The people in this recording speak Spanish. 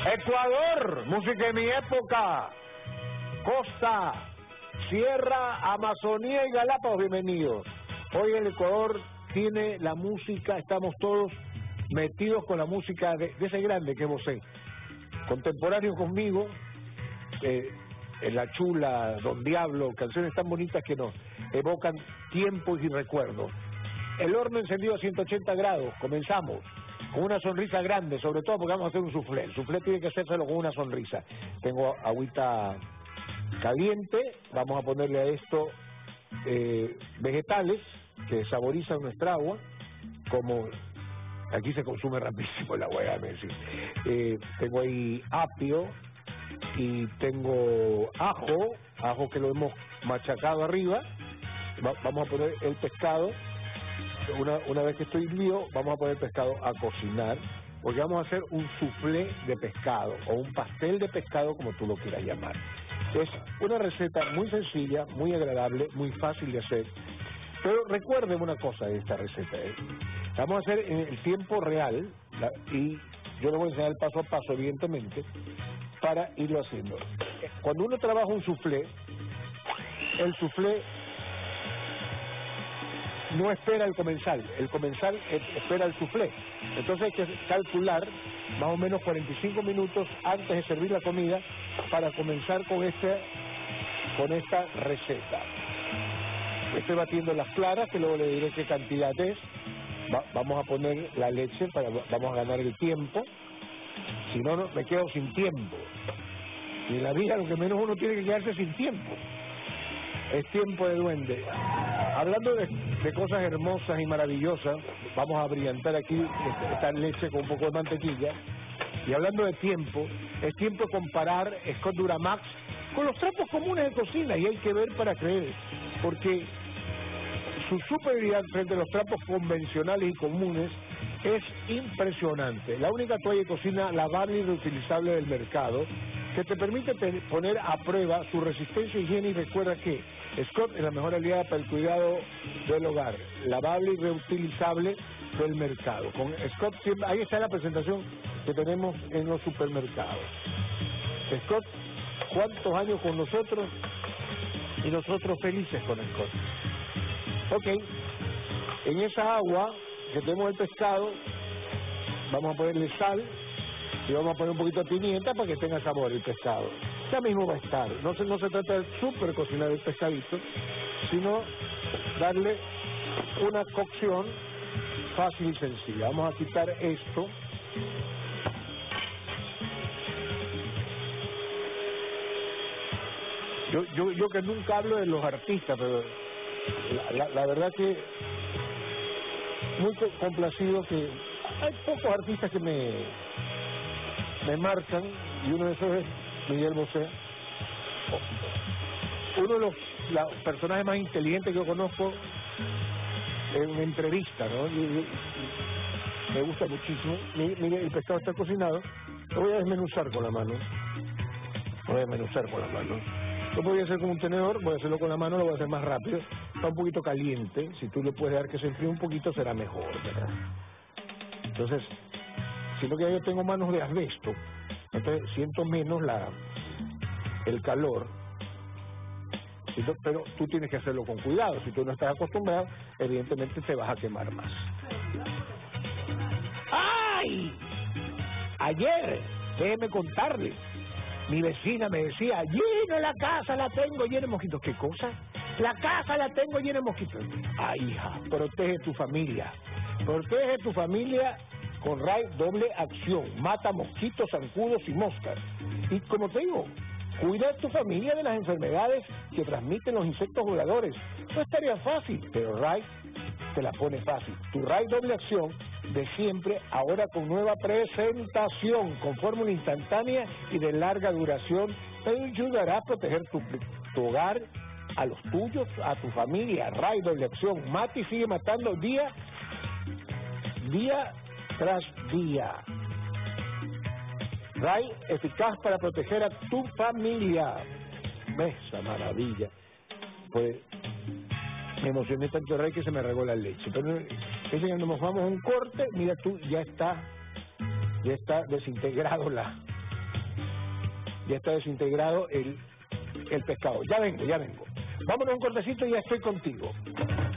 Ecuador, música de mi época. Costa, Sierra, Amazonía y Galápagos, bienvenidos. Hoy el Ecuador tiene la música, estamos todos metidos con la música de ese grande que es Bosé. Contemporáneo conmigo, en La Chula, Don Diablo, canciones tan bonitas que nos evocan tiempos y recuerdos. El horno encendido a 180 grados, comenzamos con una sonrisa grande, sobre todo porque vamos a hacer un soufflé. El soufflé tiene que hacérselo con una sonrisa. Tengo agüita caliente, vamos a ponerle a esto vegetales que saborizan nuestra agua, como aquí se consume rapidísimo el agua, déjame decir. Tengo ahí apio y tengo ajo que lo hemos machacado arriba. Vamos a poner el pescado. Una vez que estoy lío, vamos a poner el pescado a cocinar, porque vamos a hacer un soufflé de pescado o un pastel de pescado, como tú lo quieras llamar. Es una receta muy sencilla, muy agradable, muy fácil de hacer. Pero recuerden una cosa de esta receta. La vamos a hacer en el tiempo real, y yo le voy a enseñar el paso a paso, evidentemente, para irlo haciendo. Cuando uno trabaja un soufflé, el soufflé no espera el comensal espera el soufflé. Entonces hay que calcular más o menos 45 minutos antes de servir la comida para comenzar con esta receta. Estoy batiendo las claras, que luego le diré qué cantidad es. Vamos a poner la leche, vamos a ganar el tiempo. Si no, me quedo sin tiempo. Y en la vida lo que menos uno tiene que quedarse sin tiempo. Es tiempo de duende. Hablando de cosas hermosas y maravillosas, vamos a brillantar aquí esta leche con un poco de mantequilla. Y hablando de tiempo, es tiempo de comparar Scott Duramax con los trapos comunes de cocina, y hay que ver para creer, porque su superioridad frente a los trapos convencionales y comunes es impresionante. La única toalla de cocina lavable y reutilizable del mercado, que te permite poner a prueba su resistencia a higiene. Y recuerda que Scott es la mejor aliada para el cuidado del hogar, lavable y reutilizable del mercado. Con Scott, ahí está la presentación que tenemos en los supermercados. Scott, ¿cuántos años con nosotros? Y nosotros felices con Scott. Ok, en esa agua que tenemos el pescado, vamos a ponerle sal y vamos a poner un poquito de pimienta para que tenga sabor el pescado. Ya mismo va a estar. No se trata de super cocinar el pescadito, sino darle una cocción fácil y sencilla. Vamos a quitar esto. Yo que nunca hablo de los artistas, pero la verdad que muy complacido, que hay pocos artistas que me marcan, y uno de esos es Miguel Bosé, uno de los personajes más inteligentes que yo conozco en entrevista, ¿no? Me gusta muchísimo. Mire, el pescado está cocinado, lo voy a desmenuzar con la mano. Lo voy a hacer con un tenedor, voy a hacerlo con la mano, lo voy a hacer más rápido. Está un poquito caliente, si tú le puedes dar que se enfríe un poquito será mejor, ¿verdad? Entonces, siento que yo tengo manos de asbesto, entonces siento menos el calor, pero tú tienes que hacerlo con cuidado. Si tú no estás acostumbrado, evidentemente te vas a quemar más. ¡Ay! Ayer, déjeme contarle, mi vecina me decía, llena la casa, la tengo llena de mosquitos. ¿Qué cosa? La casa la tengo llena de mosquitos. Ay, hija, protege tu familia. Protege tu familia con Ray Doble Acción. Mata mosquitos, zancudos y moscas. Y como te digo, cuida a tu familia de las enfermedades que transmiten los insectos voladores. No estaría fácil, pero Ray te la pone fácil. Tu Ray Doble Acción de siempre, ahora con nueva presentación, con fórmula instantánea y de larga duración, te ayudará a proteger tu hogar, a los tuyos, a tu familia. Ray Doble Acción mata y sigue matando día tras día. Ray, eficaz para proteger a tu familia. Esa maravilla. Pues me emocioné tanto, Ray, que se me regó la leche. Pero ese, nos vamos a un corte. Mira tú, ya está desintegrado ya está desintegrado el pescado. Ya vengo. Vámonos a un cortecito y ya estoy contigo.